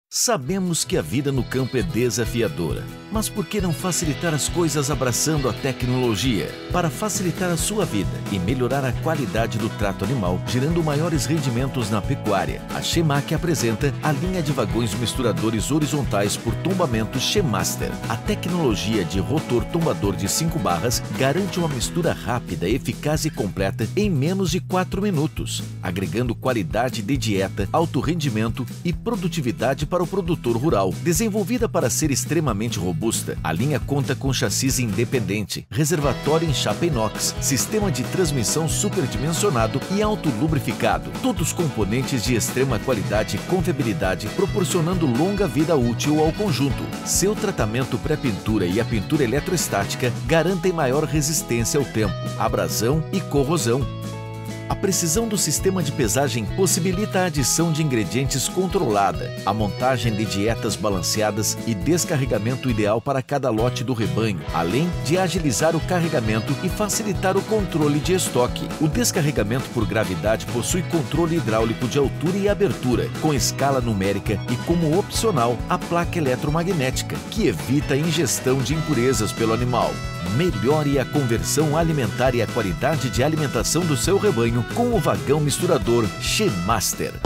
Sabemos que a vida no campo é desafiadora, mas por que não facilitar as coisas abraçando a tecnologia? Para facilitar a sua vida e melhorar a qualidade do trato animal, gerando maiores rendimentos na pecuária, a Chemac apresenta a linha de vagões misturadores horizontais por tombamento Chemaster. A tecnologia de rotor tombador de 5 barras garante uma mistura rápida, eficaz e completa em menos de 4 minutos, agregando qualidade de dieta, alto rendimento e produtividade para o produtor rural. Desenvolvida para ser extremamente robusta, a linha conta com chassi independente, reservatório em chapa inox, sistema de transmissão superdimensionado e autolubrificado. Todos componentes de extrema qualidade e confiabilidade, proporcionando longa vida útil ao conjunto. Seu tratamento pré-pintura e a pintura eletrostática garantem maior resistência ao tempo, abrasão e corrosão. A precisão do sistema de pesagem possibilita a adição de ingredientes controlada, a montagem de dietas balanceadas e descarregamento ideal para cada lote do rebanho, além de agilizar o carregamento e facilitar o controle de estoque. O descarregamento por gravidade possui controle hidráulico de altura e abertura, com escala numérica e como opcional a placa eletromagnética, que evita a ingestão de impurezas pelo animal. Melhore a conversão alimentar e a qualidade de alimentação do seu rebanho com o vagão misturador Chemaster.